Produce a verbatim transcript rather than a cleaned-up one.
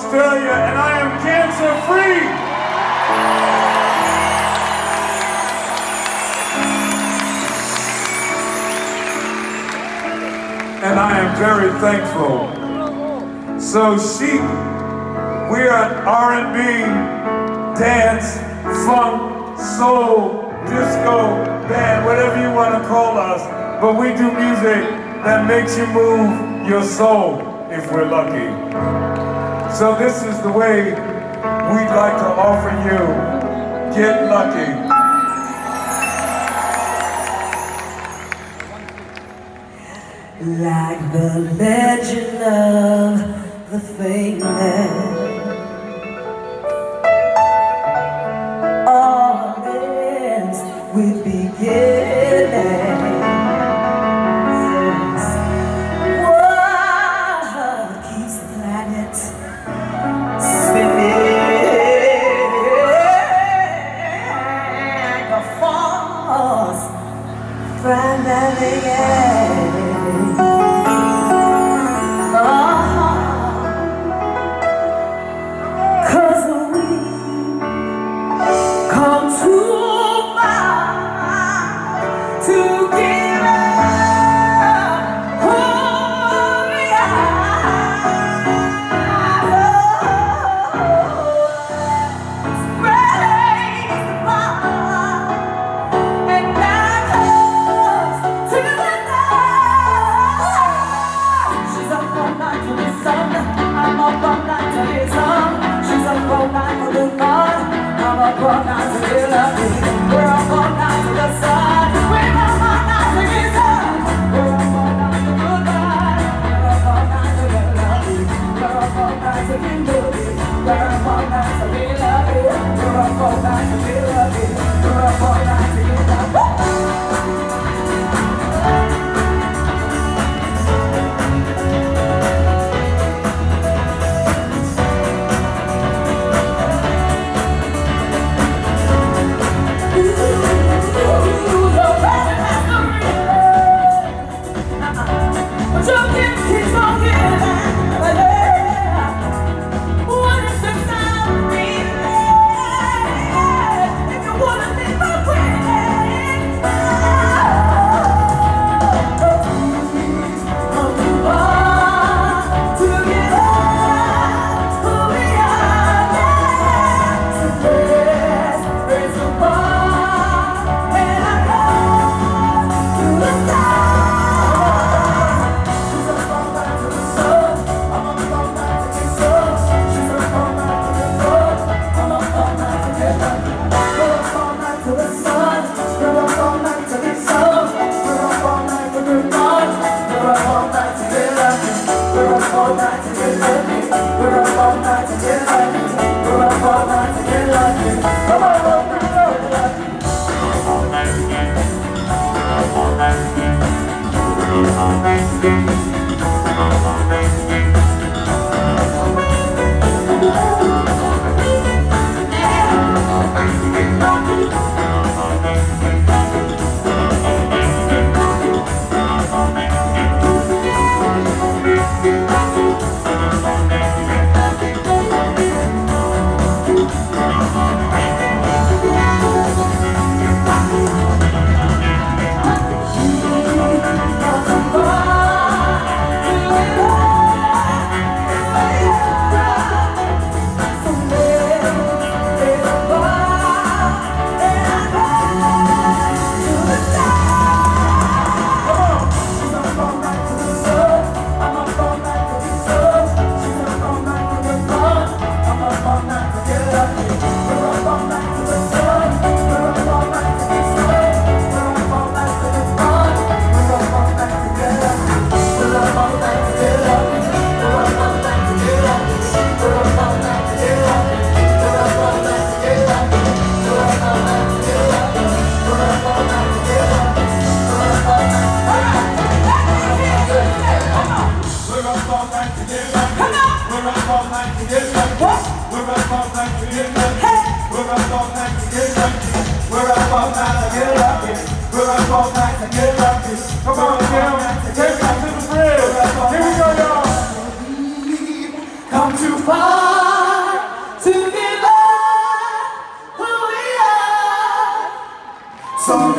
Australia, and I am cancer-free. And I am very thankful. So Chic, we are an R and B, dance, funk, soul, disco band, whatever you want to call us, but we do music that makes you move your soul, if we're lucky. So this is the way we'd like to offer you Get Lucky. Like the legend of the famous, all ends with beginnings. What keeps the planet spinning? The force from the beginning. Come on, Kim. Take us to the bridge. Here we go, y'all. Come too far. So